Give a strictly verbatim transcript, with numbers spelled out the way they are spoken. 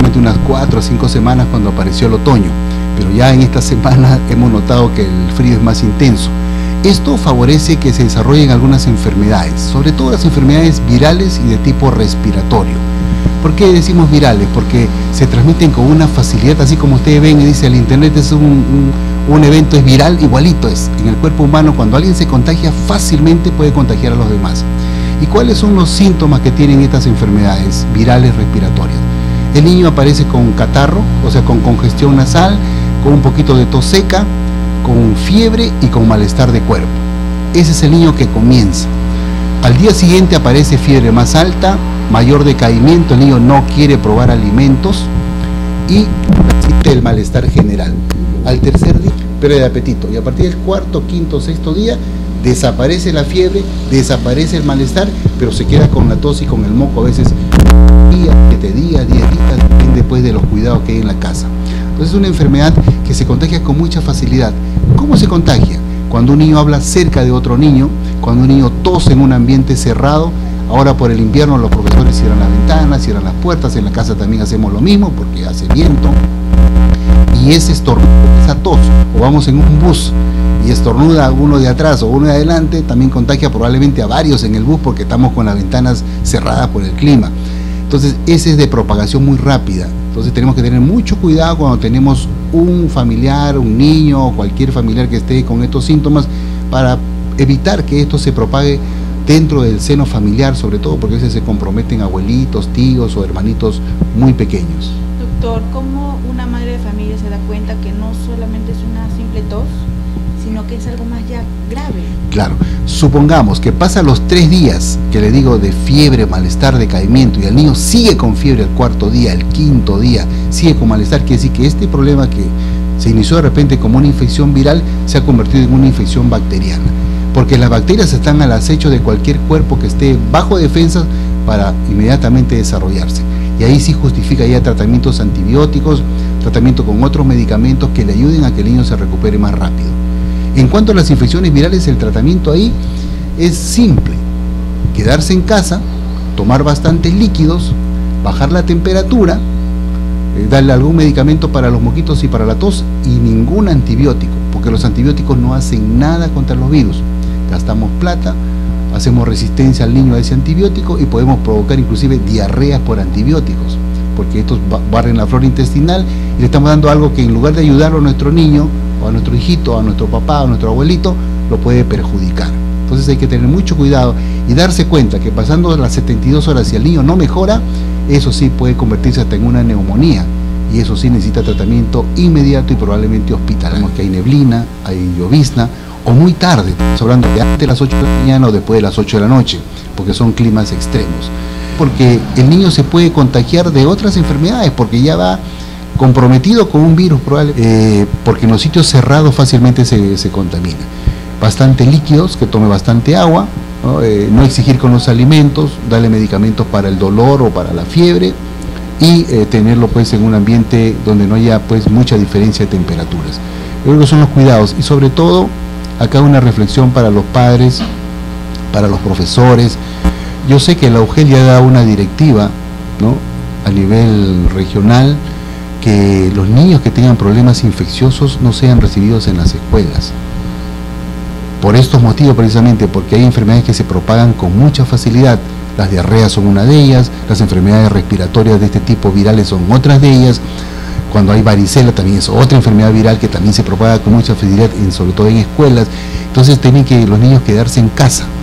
aproximadamente unas cuatro o cinco semanas cuando apareció el otoño, pero ya en esta semana hemos notado que el frío es más intenso. Esto favorece que se desarrollen algunas enfermedades, sobre todo las enfermedades virales y de tipo respiratorio. ¿Por qué decimos virales? Porque se transmiten con una facilidad, así como ustedes ven y dice el internet es un, un, un evento es viral, igualito es. En el cuerpo humano, cuando alguien se contagia, fácilmente puede contagiar a los demás. ¿Y cuáles son los síntomas que tienen estas enfermedades virales respiratorias? El niño aparece con catarro, o sea, con congestión nasal, con un poquito de tos seca, con fiebre y con malestar de cuerpo. Ese es el niño que comienza. Al día siguiente aparece fiebre más alta, mayor decaimiento, el niño no quiere probar alimentos y existe el malestar general. Al tercer día, pérdida de apetito, y a partir del cuarto, quinto, sexto día desaparece la fiebre, desaparece el malestar, pero se queda con la tos y con el moco a veces días, siete días, diez días, depende después de los cuidados que hay en la casa. Entonces es una enfermedad que se contagia con mucha facilidad. ¿Cómo se contagia? Cuando un niño habla cerca de otro niño, cuando un niño tose en un ambiente cerrado. Ahora por el invierno los profesores cierran las ventanas, cierran las puertas, en la casa también hacemos lo mismo porque hace viento. Y ese estornudo, esa tos, o vamos en un bus y estornuda uno de atrás o uno de adelante, también contagia probablemente a varios en el bus porque estamos con las ventanas cerradas por el clima. Entonces ese es de propagación muy rápida. Entonces tenemos que tener mucho cuidado cuando tenemos un familiar, un niño o cualquier familiar que esté con estos síntomas para evitar que esto se propague dentro del seno familiar, sobre todo porque a veces se comprometen abuelitos, tíos o hermanitos muy pequeños. Doctor, ¿cómo una madre de familia se da cuenta que no solamente es una simple tos, sino que es algo más ya grave? Claro, supongamos que pasa los tres días que le digo de fiebre, malestar, decaimiento y el niño sigue con fiebre el cuarto día, el quinto día, sigue con malestar, quiere decir que este problema que se inició de repente como una infección viral se ha convertido en una infección bacteriana. Porque las bacterias están al acecho de cualquier cuerpo que esté bajo defensas para inmediatamente desarrollarse. Y ahí sí justifica ya tratamientos antibióticos, tratamiento con otros medicamentos que le ayuden a que el niño se recupere más rápido. En cuanto a las infecciones virales, el tratamiento ahí es simple. Quedarse en casa, tomar bastantes líquidos, bajar la temperatura, eh, darle algún medicamento para los moquitos y para la tos y ningún antibiótico, porque los antibióticos no hacen nada contra los virus. Gastamos plata, hacemos resistencia al niño a ese antibiótico y podemos provocar inclusive diarreas por antibióticos, porque estos barren la flora intestinal y le estamos dando algo que en lugar de ayudarlo a nuestro niño, o a nuestro hijito, a nuestro papá, a nuestro abuelito, lo puede perjudicar. Entonces hay que tener mucho cuidado y darse cuenta que pasando las setenta y dos horas si el niño no mejora, eso sí puede convertirse hasta en una neumonía. Y eso sí necesita tratamiento inmediato y probablemente hospitalario. Sabemos que hay neblina, hay llovizna, o muy tarde, estamos hablando de antes de las ocho de la mañana o después de las ocho de la noche, porque son climas extremos. Porque el niño se puede contagiar de otras enfermedades, porque ya va comprometido con un virus probable, eh, porque en los sitios cerrados fácilmente se, se contamina. Bastante líquidos, que tome bastante agua, ¿no? Eh, no exigir con los alimentos, darle medicamentos para el dolor o para la fiebre, y eh, tenerlo pues en un ambiente donde no haya pues mucha diferencia de temperaturas. Yo creo que son los cuidados y sobre todo acá una reflexión para los padres, para los profesores. Yo sé que la U G E L ya da una directiva, ¿no?, a nivel regional, que los niños que tengan problemas infecciosos no sean recibidos en las escuelas. Por estos motivos precisamente, porque hay enfermedades que se propagan con mucha facilidad. Las diarreas son una de ellas, las enfermedades respiratorias de este tipo virales son otras de ellas. Cuando hay varicela también es otra enfermedad viral que también se propaga con mucha facilidad, sobre todo en escuelas. Entonces tienen que los niños quedarse en casa.